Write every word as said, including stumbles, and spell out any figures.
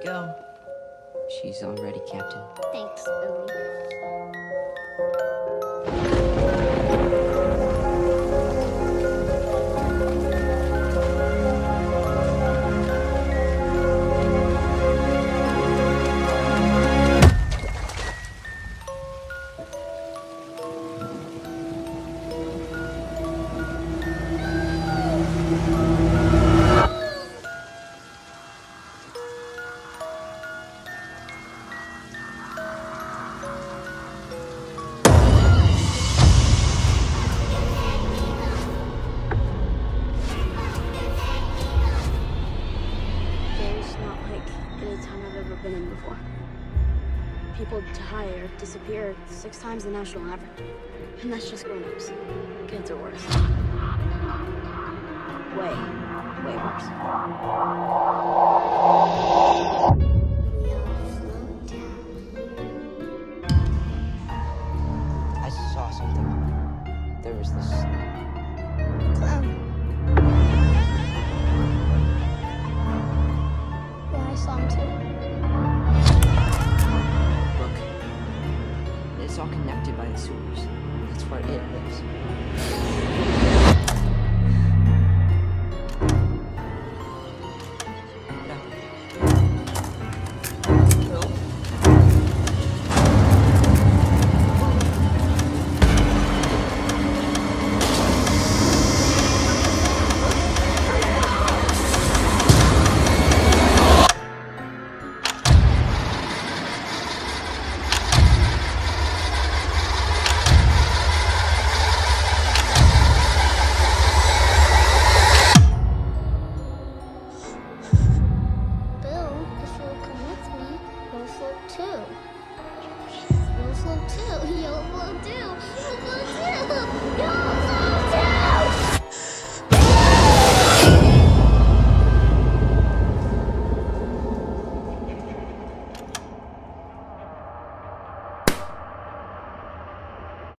go. She's all ready, Captain. Thanks, Billy. Been in before. People die or disappear six times the national average. And that's just grown-ups. Kids are worse. Way, way worse. I saw something. There was this... clown. Yeah, I saw him too. It's all connected by the sewers. That's where it lives.